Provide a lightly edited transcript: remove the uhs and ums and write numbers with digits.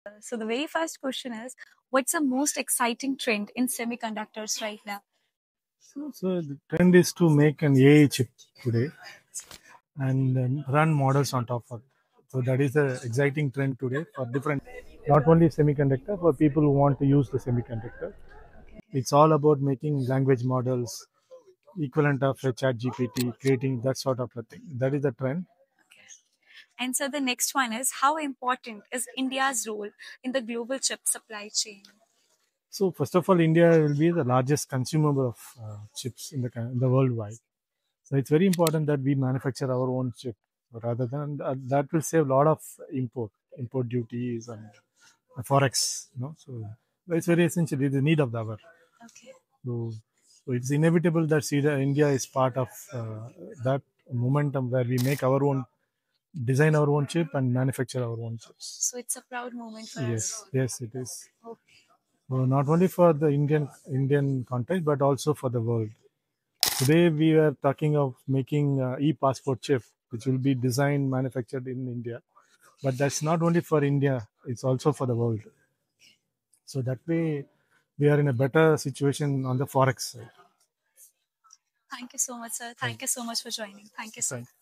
So the very first question is, what's the most exciting trend in semiconductors right now? So the trend is to make an AI chip today and run models on top of it. So that is the exciting trend today for different, not only semiconductor, for people who want to use the semiconductor. It's all about making language models equivalent of a chat GPT, creating that sort of a thing. That is the trend. Okay. And so the next one is, how important is India's role in the global chip supply chain? So first of all, India will be the largest consumer of chips in the worldwide. So it's very important that we manufacture our own chip rather than that will save a lot of import duties and forex. So it's very essential. It's the need of the hour. Okay. So, so it's inevitable that India is part of that momentum where we make our own, design our own chip and manufacture our own chips. So it's a proud moment for Yes, us. yes, it is. Okay. So not only for the Indian context, but also for the world. Today we are talking of making e-passport chip, which will be designed, manufactured in India. But that's not only for India; it's also for the world. So that way, we are in a better situation on the forex side. Thank you so much, sir. Thank you so much for joining. Thank you, sir. Thank